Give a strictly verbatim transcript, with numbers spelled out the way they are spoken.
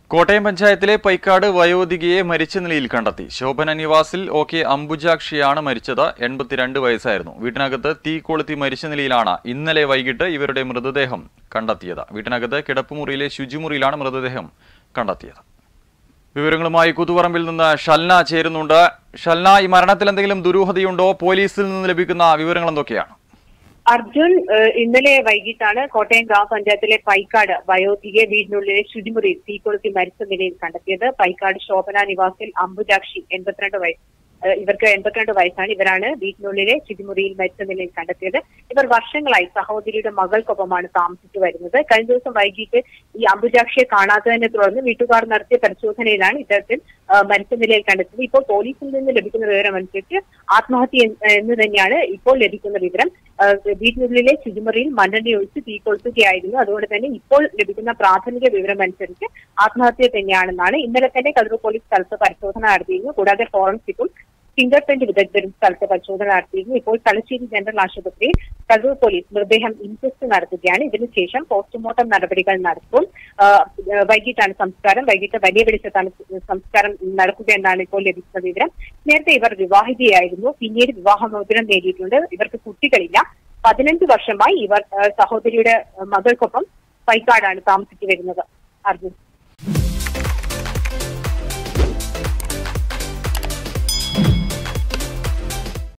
കോട്ടയം പഞ്ചായത്തിലെ പൈക്കാട് വയോധികയെ മരിച്ച നിലയിൽ കണ്ടെത്തി. ശോഭന നിവാസിൽ ഒ കെ അംബുജാക്ഷിയാണ് മരിച്ചത്. എൺപത്തിരണ്ട് വയസ്സായിരുന്നു. വീട്ടിനകത്ത് തീ കൊളുത്തി മരിച്ച നിലയിലാണ് ഇന്നലെ വൈകിട്ട് ഇവരുടെ മൃതദേഹം കണ്ടെത്തിയത്. വീട്ടിനകത്ത് കിടപ്പുമുറിയിലെ ശുചിമുറിയിലാണ് മൃതദേഹം കണ്ടെത്തിയത്. വിവരങ്ങളുമായി കൂത്തുപറമ്പിൽ നിന്ന് ഷൽന ചേരുന്നുണ്ട്. ഷൽന, ഈ മരണത്തിൽ എന്തെങ്കിലും ദുരൂഹതയുണ്ടോ? പോലീസിൽ നിന്ന് ലഭിക്കുന്ന വിവരങ്ങൾ എന്തൊക്കെയാണ്? അർജുൻ, ഇന്നലെ വൈകിട്ടാണ് കോട്ടയം ഗ്രാമപഞ്ചായത്തിലെ പൈക്കാട് വയോധികയെ വീടിനുള്ളിലെ ശുചിമുറിയിൽ തീ കൊളുത്തി മരിച്ച നിലയിൽ കണ്ടെത്തിയത്. പൈക്കാട് ശോഭന നിവാസിൽ അംബുജാക്ഷി എൺപത്തിരണ്ട് വയസ്സ് ഇവർക്ക് എൺപത്തിരണ്ട് വയസ്സാണ്. ഇവരാണ് വീട്ടിനുള്ളിലെ ശുചിമുറിയിൽ മരിച്ച നിലയിൽ കണ്ടെത്തിയത്. ഇവർ വർഷങ്ങളായി സഹോദരിയുടെ മകൾക്കൊപ്പമാണ് താമസിച്ചു വരുന്നത്. കഴിഞ്ഞ ദിവസം വൈകിട്ട് ഈ അംബുജാക്ഷിയെ കാണാത്തതിനെ തുടർന്ന് വീട്ടുകാർ നടത്തിയ പരിശോധനയിലാണ് ഇത്തരത്തിൽ മരിച്ച നിലയിൽ കണ്ടെത്തിയത്. ഇപ്പോൾ പോലീസിൽ നിന്ന് ലഭിക്കുന്ന വിവരമനുസരിച്ച് ആത്മഹത്യ എന്ന് തന്നെയാണ് ഇപ്പോൾ ലഭിക്കുന്ന വിവരം. വീട്ടിനുള്ളിലെ ശുചിമുറിയിൽ മണ്ണെണ്ണ ഒഴിച്ച് തീ കൊളുത്തുകയായിരുന്നു. അതുകൊണ്ട് തന്നെ ഇപ്പോൾ ലഭിക്കുന്ന പ്രാഥമിക വിവരം അനുസരിച്ച് ആത്മഹത്യ തന്നെയാണെന്നാണ്. ഇന്നലെ തന്നെ കണ്ണൂർ പോലീസ് സ്ഥലത്ത് പരിശോധന നടത്തിയിരുന്നു. കൂടാതെ ഫോറൻസിക്കും ഫിംഗർ പ്രിന്റ് വിദഗ്ധരും സ്ഥലത്ത് പരിശോധന നടത്തിയിരുന്നു. ഇപ്പോൾ തലശ്ശേരി ജനറൽ ആശുപത്രിയിൽ കണ്ണൂർ പോലീസ് മൃതദേഹം ഇൻക്വസ്റ്റ് നടത്തുകയാണ്. ഇതിനുശേഷം പോസ്റ്റ്മോർട്ടം നടപടികൾ നടത്തും. വൈകിട്ടാണ് സംസ്കാരം. വൈകിട്ട് വലിയ വെളിച്ചത്താണ് സംസ്കാരം നടക്കുക എന്നാണ് ഇപ്പോൾ ലഭിക്കുന്ന വിവരം. നേരത്തെ ഇവർ വിവാഹിതയായിരുന്നു. പിന്നീട് വിവാഹമോചനം നേടിയിട്ടുണ്ട്. ഇവർക്ക് കുട്ടികളില്ല. പതിനഞ്ച് വർഷമായി ഇവർ സഹോദരിയുടെ മകൾക്കൊപ്പം പൈക്കാടാണ് താമസിച്ചു വരുന്നത്. അർജുൻ.